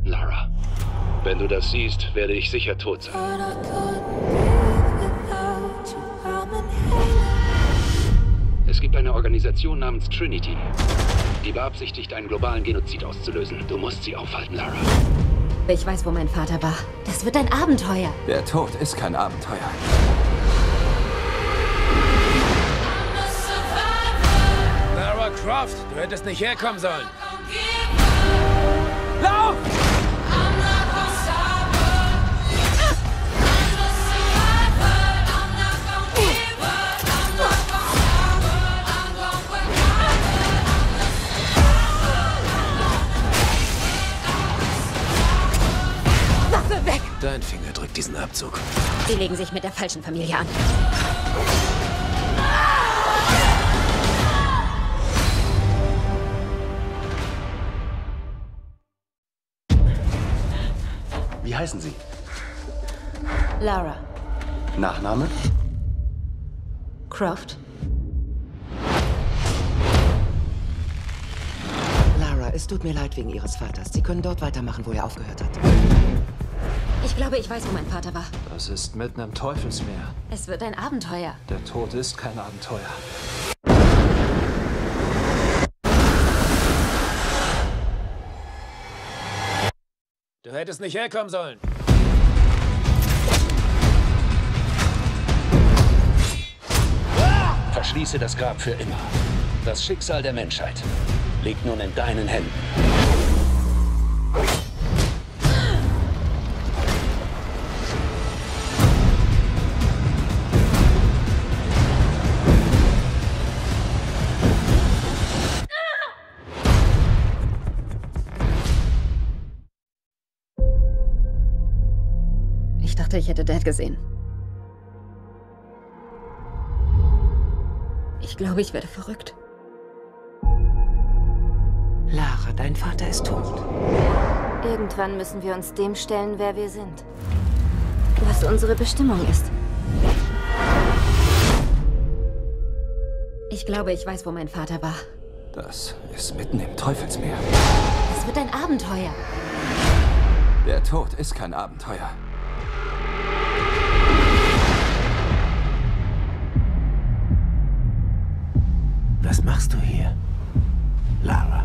Lara, wenn du das siehst, werde ich sicher tot sein. Es gibt eine Organisation namens Trinity, die beabsichtigt, einen globalen Genozid auszulösen. Du musst sie aufhalten, Lara. Ich weiß, wo mein Vater war. Das wird ein Abenteuer. Der Tod ist kein Abenteuer. Lara Croft, du hättest nicht herkommen sollen. Lauf! Waffe weg! Dein Finger drückt diesen Abzug. Sie legen sich mit der falschen Familie an. Wie heißen Sie? Lara Nachname? Croft. Lara, es tut mir leid wegen Ihres Vaters. Sie können dort weitermachen, wo er aufgehört hat. Ich glaube, ich weiß, wo mein Vater war. Das ist mitten im Teufelsmeer. Es wird ein Abenteuer. Der Tod ist kein Abenteuer. Du hättest nicht herkommen sollen. Verschließe das Grab für immer. Das Schicksal der Menschheit liegt nun in deinen Händen. Ich dachte, ich hätte Dad gesehen. Ich glaube, ich werde verrückt. Lara, dein Vater ist tot. Irgendwann müssen wir uns dem stellen, wer wir sind. Was unsere Bestimmung ist. Ich glaube, ich weiß, wo mein Vater war. Das ist mitten im Teufelsmeer. Es wird ein Abenteuer. Der Tod ist kein Abenteuer. Was machst du hier, Lara?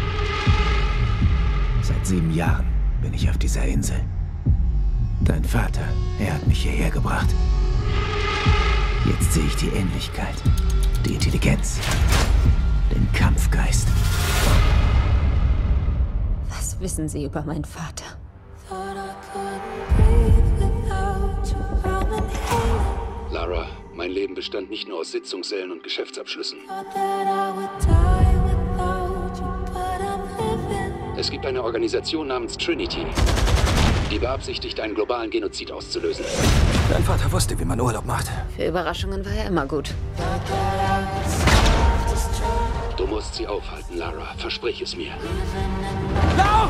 Seit 7 Jahren bin ich auf dieser Insel. Dein Vater, er hat mich hierher gebracht. Jetzt sehe ich die Ähnlichkeit, die Intelligenz, den Kampfgeist. Was wissen Sie über meinen Vater? Lara, mein Leben bestand nicht nur aus Sitzungssälen und Geschäftsabschlüssen. Es gibt eine Organisation namens Trinity, die beabsichtigt, einen globalen Genozid auszulösen. Dein Vater wusste, wie man Urlaub macht. Für Überraschungen war er immer gut. Du musst sie aufhalten, Lara. Versprich es mir. Lauf!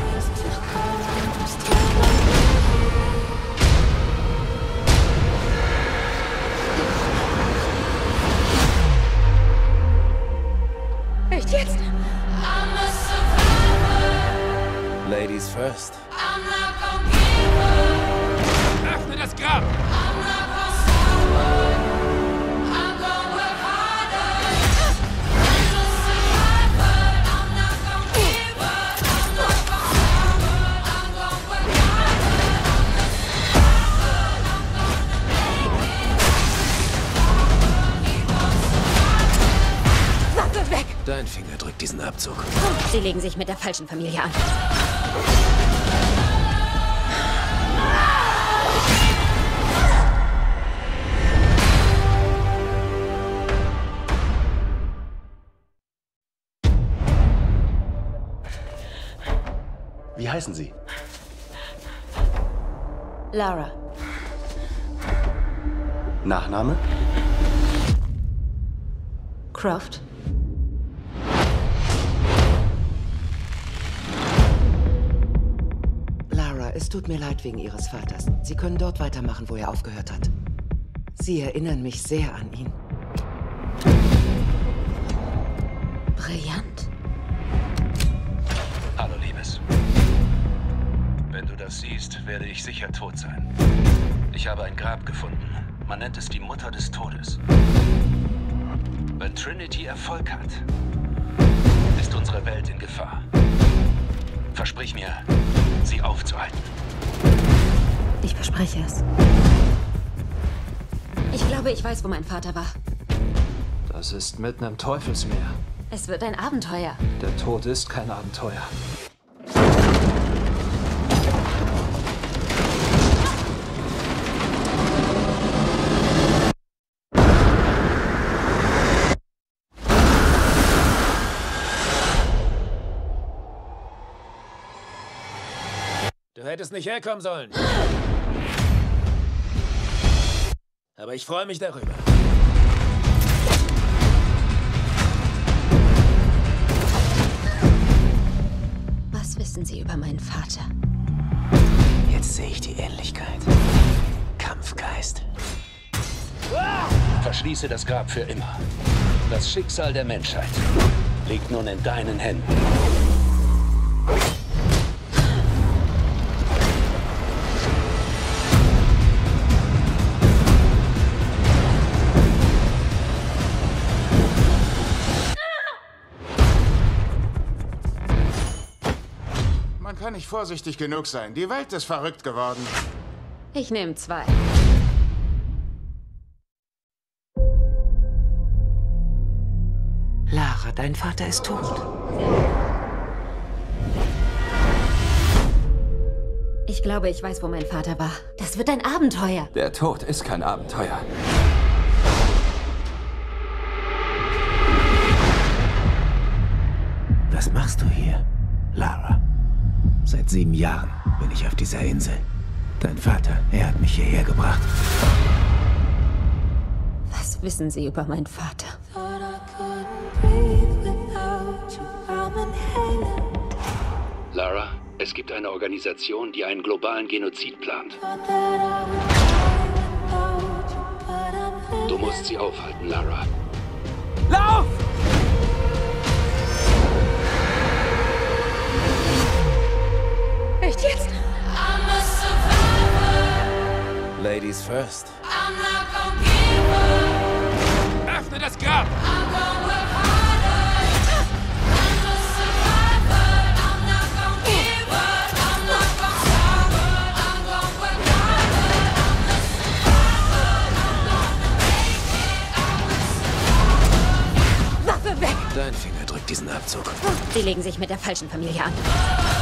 Echt jetzt? Ladies first. Öffne das Grab! Waffe weg! Dein Finger drückt diesen Abzug. Sie legen sich mit der falschen Familie an. Wie heißen Sie? Lara Nachname? Croft. Lara, es tut mir leid wegen Ihres Vaters. Sie können dort weitermachen, wo er aufgehört hat. Sie erinnern mich sehr an ihn. Brillant. Hallo, Liebes. aussiehst, werde ich sicher tot sein. Ich habe ein Grab gefunden. Man nennt es die Mutter des Todes. Wenn Trinity Erfolg hat, ist unsere Welt in Gefahr. Versprich mir, sie aufzuhalten. Ich verspreche es. Ich glaube, ich weiß, wo mein Vater war. Das ist mitten im Teufelsmeer. Es wird ein Abenteuer. Der Tod ist kein Abenteuer. Du hättest nicht herkommen sollen. Aber ich freue mich darüber. Was wissen Sie über meinen Vater? Jetzt sehe ich die Ähnlichkeit. Kampfgeist. Verschließe das Grab für immer. Das Schicksal der Menschheit liegt nun in deinen Händen. Man kann nicht vorsichtig genug sein. Die Welt ist verrückt geworden. Ich nehme 2. Lara, dein Vater ist tot. Ich glaube, ich weiß, wo mein Vater war. Das wird ein Abenteuer. Der Tod ist kein Abenteuer. Was machst du hier, Lara? Seit 7 Jahren bin ich auf dieser Insel. Dein Vater, er hat mich hierher gebracht. Was wissen Sie über meinen Vater? Lara, es gibt eine Organisation, die einen globalen Genozid plant. Du musst sie aufhalten, Lara. Lauf! Echt jetzt? Ladies first. Öffne das Grab! Waffe weg! Dein Finger drückt diesen Abzug. Sie legen sich mit der falschen Familie an.